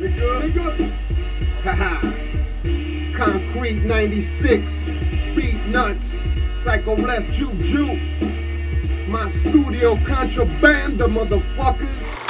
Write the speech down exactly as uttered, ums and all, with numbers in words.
Nigga. Haha. Concrete ninety-six. Beatnuts. Psycho Less Juju. My studio Kontrabanda, motherfuckers.